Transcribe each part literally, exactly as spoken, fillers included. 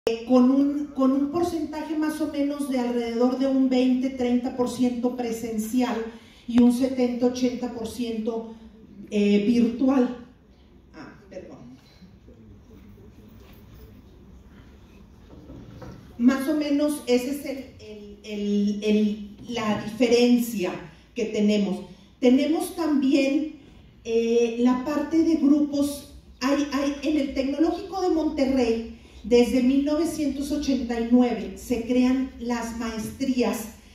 con un, con un porcentaje más o menos de alrededor de un veinte a treinta por ciento presencial y un setenta a ochenta por ciento eh, virtual. Ah, perdón. Más o menos esa es el, el, el, el, la diferencia que tenemos. Tenemos también eh, la parte de grupos. Hay, hay, en el Tecnológico de Monterrey, desde mil novecientos ochenta y nueve, se crean las maestrías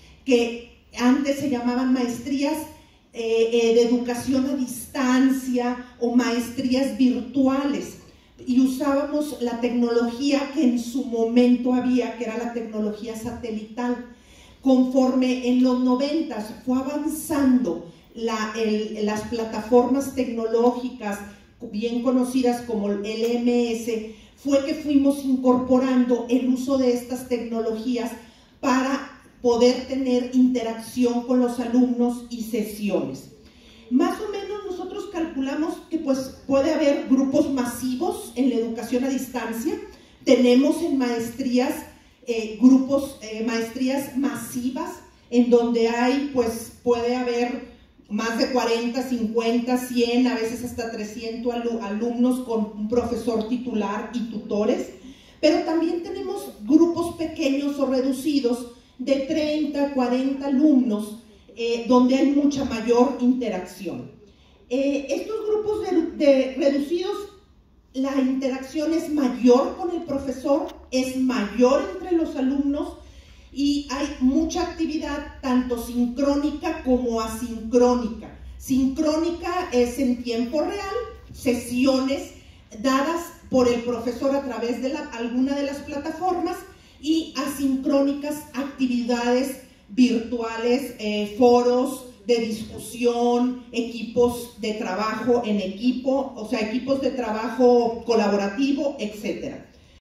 que antes se llamaban maestrías eh, eh, de educación a distancia o maestrías virtuales, y usábamos la tecnología que en su momento había, que era la tecnología satelital. Conforme en los noventas fue avanzando la, el, las plataformas tecnológicas bien conocidas como el L M S, fue que fuimos incorporando el uso de estas tecnologías para poder tener interacción con los alumnos y sesiones. Más o menos nosotros calculamos que pues puede haber grupos masivos en la educación a distancia. Tenemos en maestrías eh, grupos, eh, maestrías masivas, en donde hay, pues puede haber más de cuarenta, cincuenta, cien, a veces hasta trescientos alumnos con un profesor titular y tutores, pero también tenemos grupos pequeños o reducidos de treinta, cuarenta alumnos, eh, donde hay mucha mayor interacción. Eh, estos grupos de, de reducidos, la interacción es mayor con el profesor, es mayor entre los alumnos, y hay mucha actividad tanto sincrónica como asincrónica. Sincrónica es en tiempo real, sesiones dadas por el profesor a través de la, alguna de las plataformas, y asincrónicas, actividades virtuales, eh, foros de discusión, equipos de trabajo en equipo, o sea, equipos de trabajo colaborativo, etcétera.